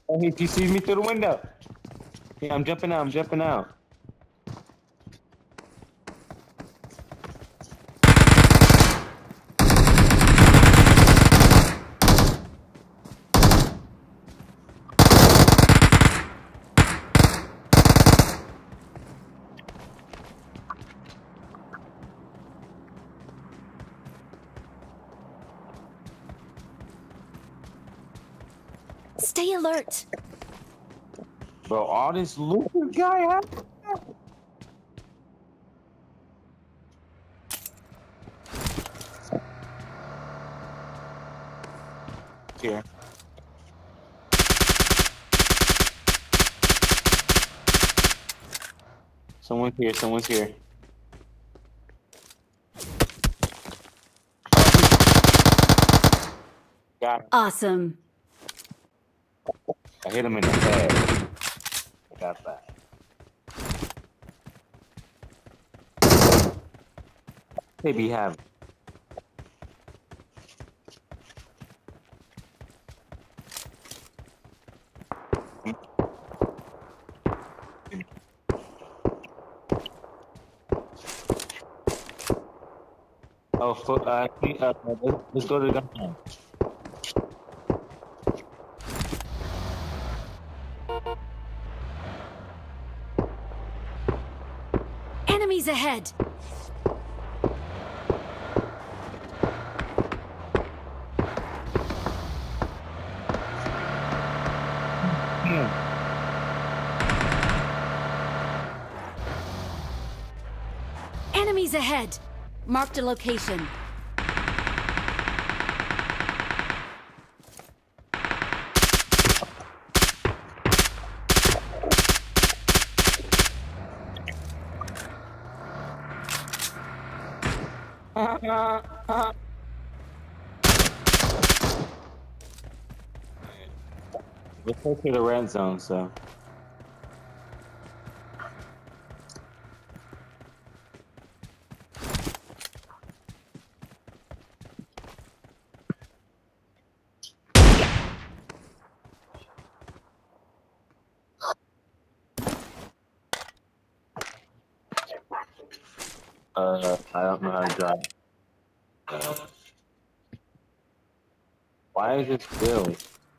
Oh, he sees me through the window. Yeah, I'm jumping out. I'm jumping out. Stay alert. Bro, all this loot this guy has. Here. Someone's here. Someone's here. Got him. Awesome. I hit him in the head. I got that. They be having. Oh, let's go to the gun. Enemies ahead. Yeah. Enemies ahead. Marked a location. Let's go to the red zone, so. I don't know how to drive. Why is it still?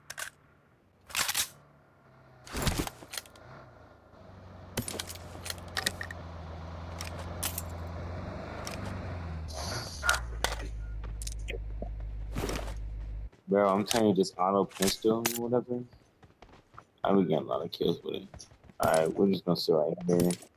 Bro, I'm telling you, this auto pistol or whatever. I would get a lot of kills with it. Alright, we're just gonna sit right here.